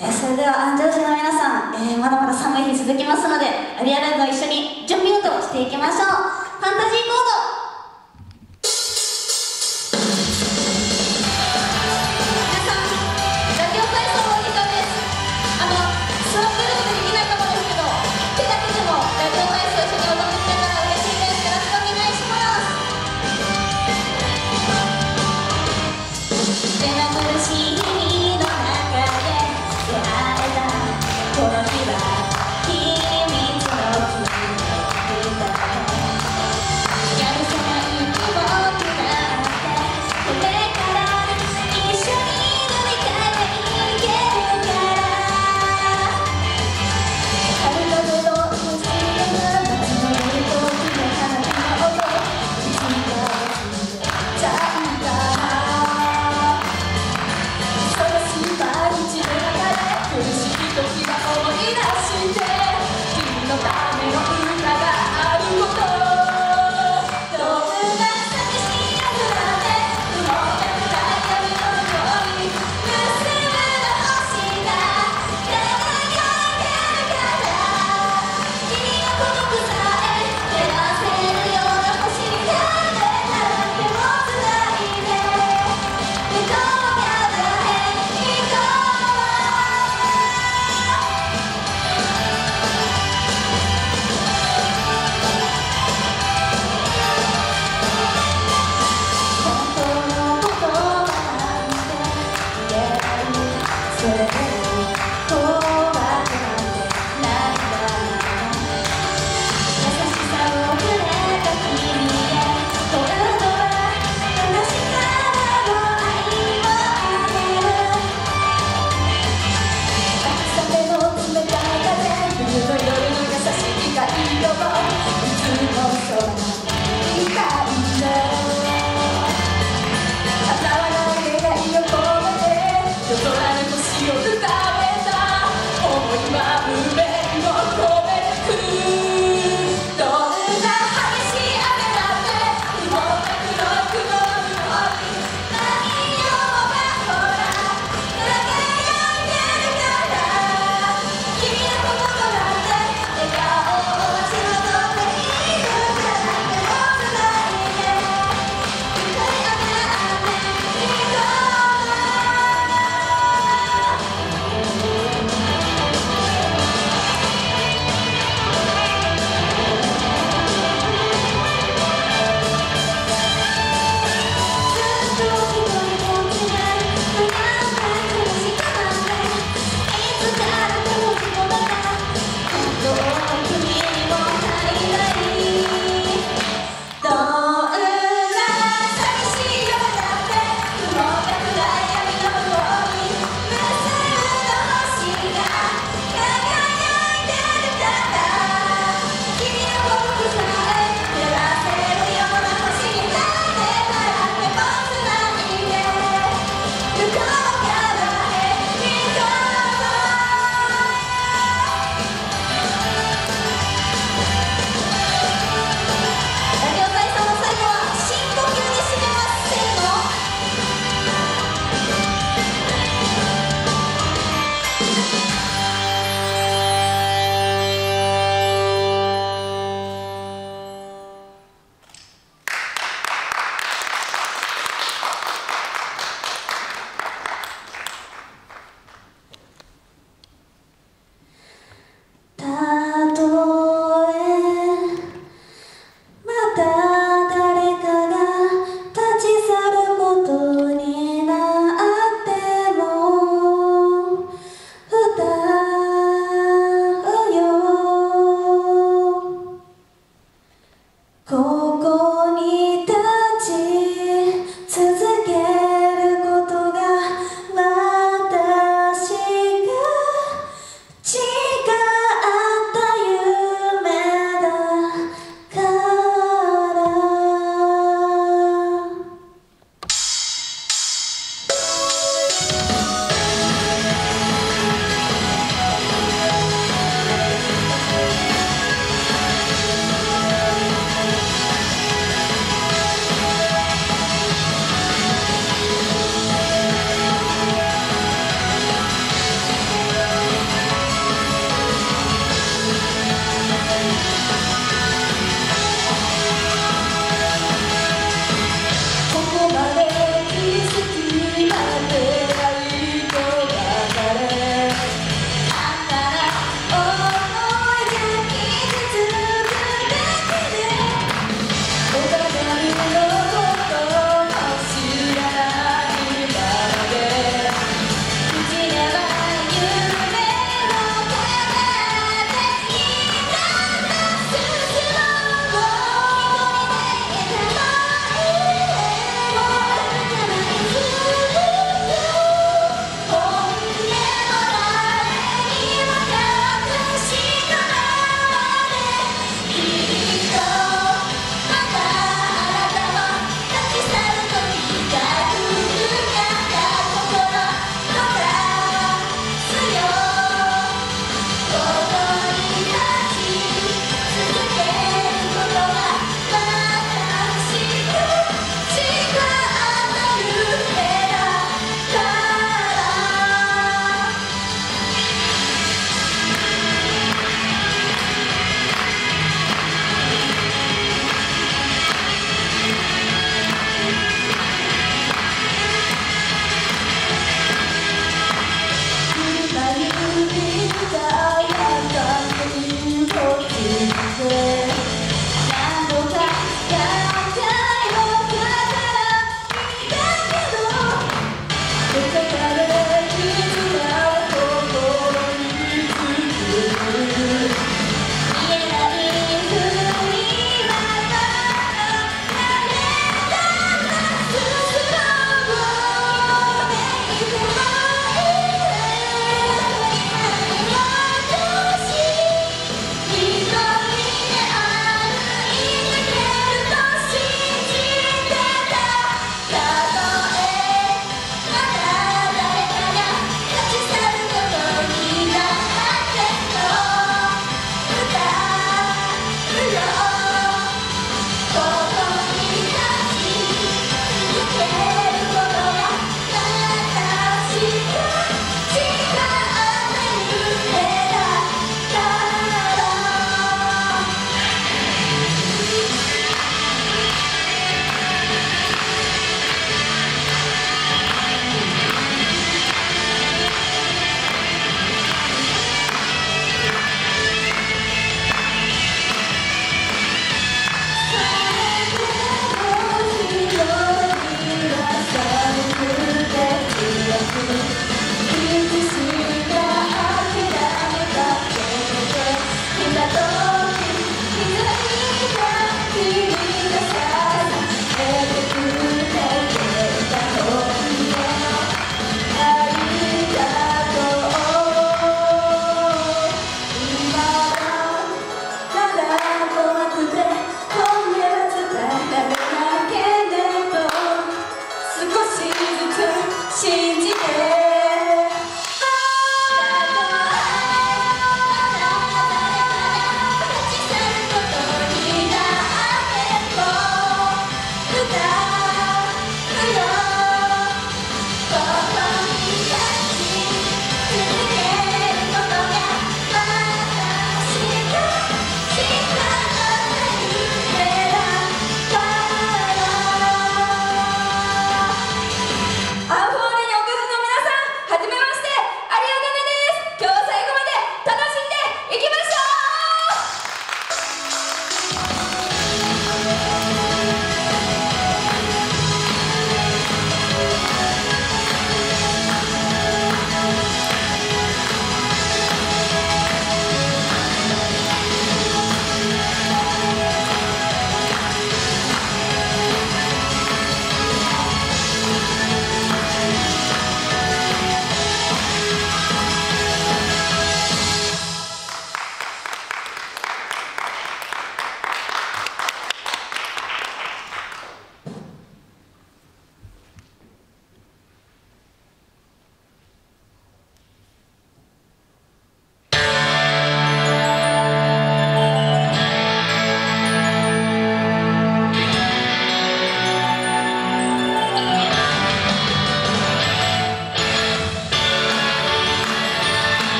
それでは安城市の皆さん、まだまだ寒い日続きますので、リアルと一緒に準備運動していきましょう。ファンタジーモード。ギャル 「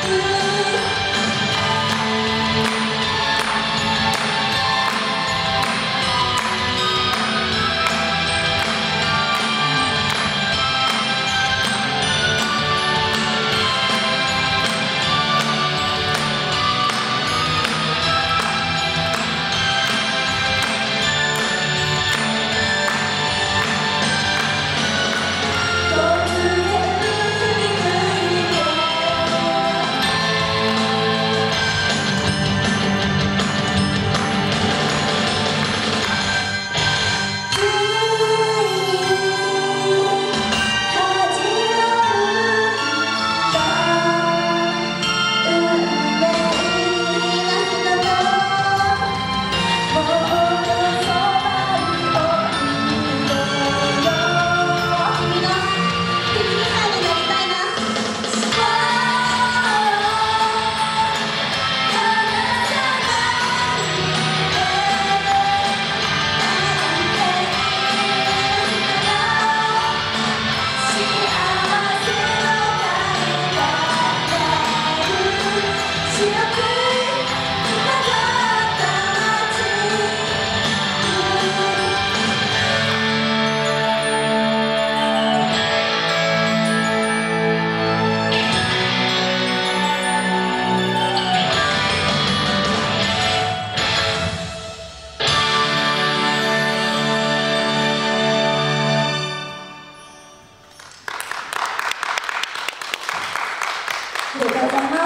ありがとうございます。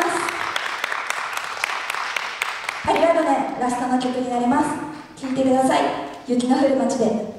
アリアドネラストの曲になります。聴いてください。雪の降る街で。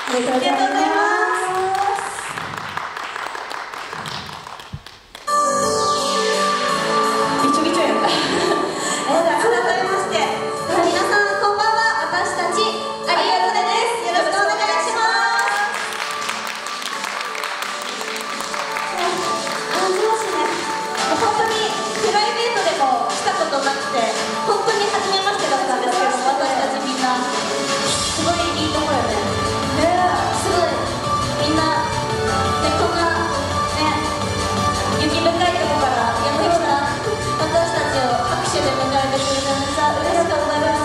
ありがとうございます。 びちょびちょやった。改めまして、皆さんこんばんは。私たちアリアドネです。よろしくお願いします。本当にプライベートでもしたことなくて、本当に初めましてだったんですけど、私たちみんなすごいいいところよね。すごいみんなね、こんなね雪深いとこからやってきた私たちを拍手で迎えてくれてめっちゃ嬉しかったです。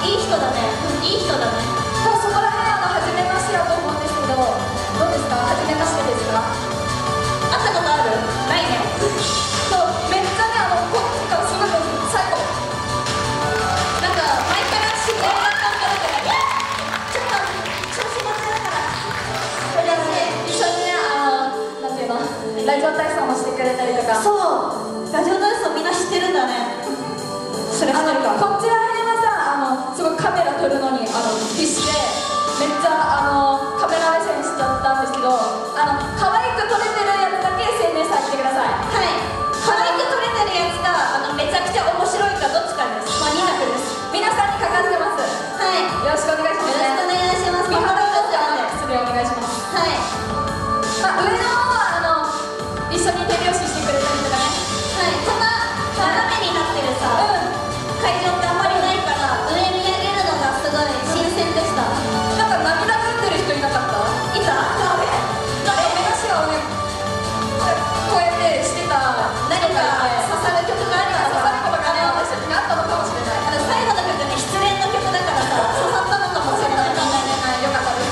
いい人だね、いい人だね。 多分そこら辺初めましてだと思うんですけど、どうですか？初めましてですか？ 会ったことある？ないね。 そう、めっちゃね、こっちからすごい最後なんか前から知り合いだったんだけど、いやちょっと調子乗ってるからそれで一緒にね、なんていうの、ラジオ体操もしてくれたりとか。 そうラジオダンスをみんな知ってるんだね。それ知ってるか。 こっちら辺はさ、すごいカメラ撮るのに必死でめっちゃカメラ目線しちゃったんですけど、可愛く撮れてるやつだけ SNS 入ってください。 はい、可愛く撮れてるやつがめちゃくちゃ面白いかどっちかです。まあ2択です。 皆さんにかかってます。 はい、 よろしくお願いしますね。 よろしくお願いします。 美肌として失礼お願いします。 はい、 上の方は一緒に手拍子してくれたりとかね。 はい、こんな斜めになってるさ、会場ってあんまりないから上見上げるのがすごい新鮮でした。 なんか涙ぐんでる人いなかった？ いた？ 目頭をねこうやってしてた何か刺さる曲がありますか？ 刺さることがね、私たちにあったのかもしれない。 最後の曲ね、失恋の曲だからさ、刺さったのかもしれない。 よかったです。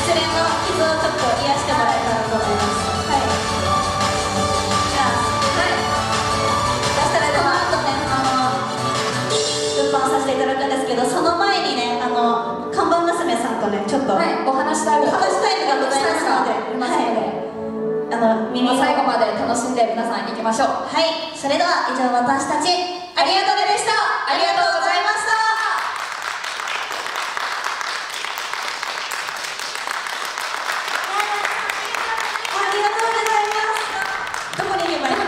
失恋の傷をちょっと癒してもらえたらと思います。はい。じゃあ、はい。そしたらこの後ね、物販させていただくんですけど、その前にね、看板娘さんとね、ちょっと、 はい、お話タイムがございますので、耳最後まで楽しんで皆さん行きましょう。 はい、それでは以上私たちアリアドネでした。ありがとうございました。ありがとうございます。どこに行けばいい？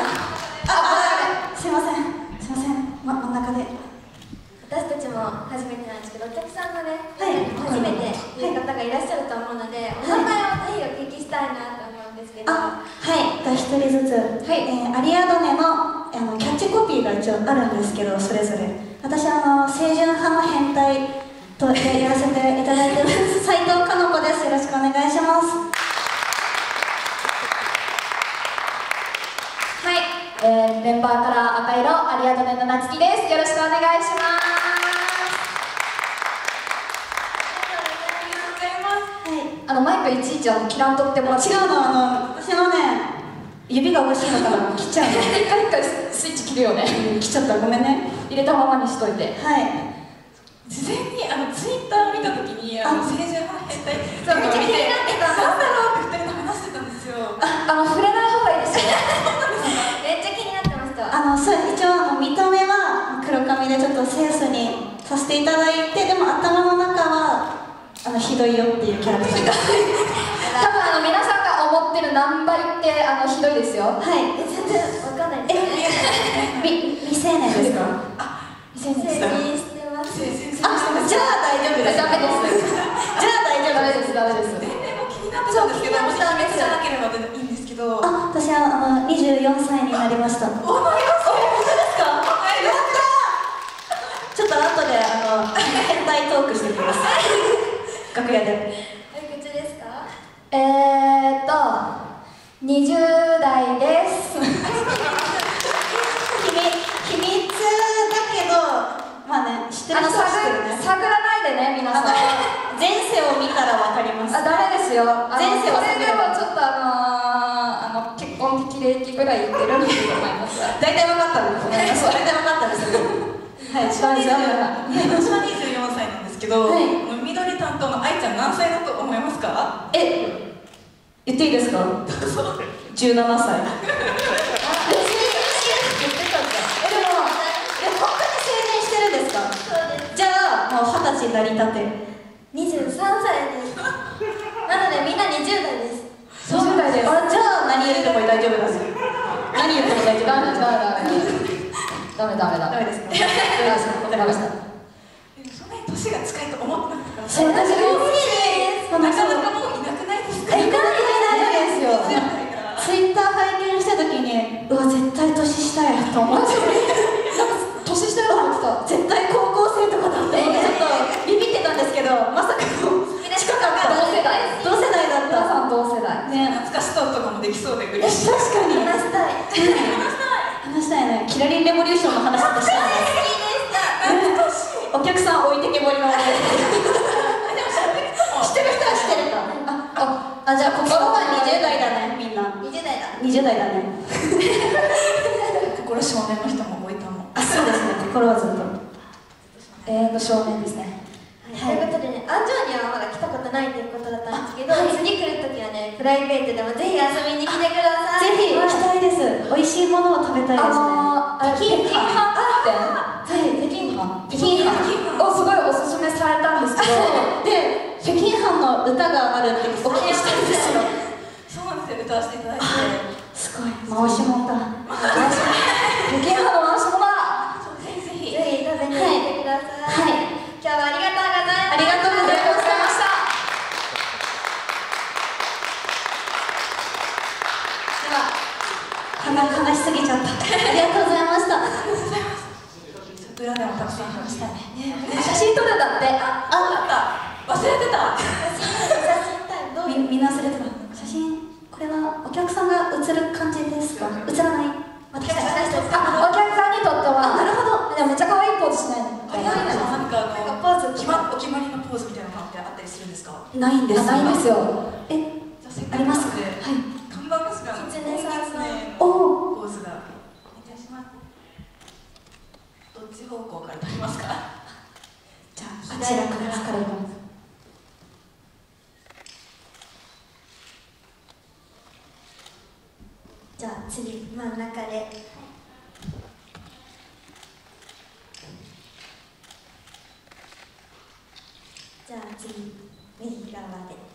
すいません、真ん中で。 私たちも初めてなんですけど、お客さんがね、 はい、 初めて見る方がいらっしゃると思うので、お名前をぜひお聞きしたいなと思うんですけど。 はい、一人ずつ、アリアドネのキャッチコピーが一応あるんですけど、それぞれ私清純派の変態とやらせていただいています斉藤かの子です。よろしくお願いします。 はい、メンバーから赤色アリアドネのなつきです。よろしくお願いします。マイクいちいち切らんとってもらって。 違うの、私のね指がおかしいのから切っちゃうの。 一回スイッチ切るよね。 切っちゃった、ごめんね。 入れたままにしといて。 はい。 事前にツイッターを見たときに清純派変態ってそう、めっちゃ気になってた。 なんだろうって2人と話してたんですよ。 触れない方がいいですよ。 めっちゃ気になってました。 そう一応見た目は黒髪でちょっとセンスにさせていただいて、でも頭の中はひどいよっていうキャラクター。 多分皆さんが思ってる何倍ってひどいですよ。 はい。 全然わかんないです。 未成年ですか？ 成人してます。 じゃあ大丈夫です。 ダメです。 じゃあ大丈夫です。 ダメです。 年齢も気になってたんですけど、もし決めてじゃなければいいんですけど。 私は24歳になりました。 お前がそういうことですか？ やったー。ちょっと後で変態トークしてきます。楽屋で。 おいくつですか ？20代です。 秘密だけど、まあね、知ってます。 探らないでね、皆さん。 前世を見たらわかります。 ダメですよ。 前世をこれでもちょっと結婚適齢期ぐらいいってるんだと思います。 大体分かったんですね。大体分かったんですよ。はい、 私は24歳なんですけど、緑担当の愛ちゃん何歳だと思いますか？ 言っていいですか？17歳。 言ってたじゃん。 でも、本当に成人してるんですか？ そうです。 じゃあ、もう20歳になりたて。 23歳です。なのでみんな20代です。 20代です。 あ、じゃあ何言っても大丈夫だし。何言っても大丈夫。 ダメですか。ダメですか。 そんなに年が近いと思ってなかったから。 そう、私もなかなかもういなくないですか？ いないですよ。ツイッター拝見したときに、うわ、絶対年下やと思って。 年下やと思ってた。 絶対高校生とかだってちょっとビビってたんですけど、まさかの近かった。 同世代だった。 皆さん同世代ね、 懐かしさとかもできそうで嬉しい。 確かに話したい。 話したいね。キラリンレボリューションの話としたいね。 懐かしい。 お客さん置いてけぼりの。 でも知ってる人は知ってる人は知ってるか。あ、じゃあ心は20代だね、みんな。 20代だ。 20代だね。 心少年の人も置いたもん。 あ、そうですね。心はずっと永遠の少年ですね。 ということでね、安城にはまだ来たことないということだったんですけど、次来るときはね、プライベートでもぜひ遊びに来てください。 ぜひ行きたいです。美味しいものを食べたいですね。 北京飯店。はい、北京飯。をすごいおすすめされたんですけど、 で、北京飯の歌があるってお聞きしたんですよ。 そうなんですよ、歌わせていただいて。 すごい、回しもんだ。 北京飯の回しもだ。 ぜひぜひ食べに来てください。 はい。 今日はありがとうございました。 ありがとうございました。では、話しすぎちゃった。ありがとうございました。 裏でもたくさん話したいね。 写真撮るだって。 忘れてた。 みんな忘れてた。写真、これはお客さんが写る感じですか？写らない？私たち。 お客さんにとっては。なるほど。でもめっちゃ可愛いポーズしないの。 なんかポーズお決まりのポーズみたいなのってあったりするんですか？ ないんです。 ないんですよ。 ありますか？ はい。看板娘のキツネさんのおポーズがお願いします。どっち方向から撮りますか？ じゃあ、あちらから行きます。 じゃあ次、真ん中で。じゃあ次、右側で。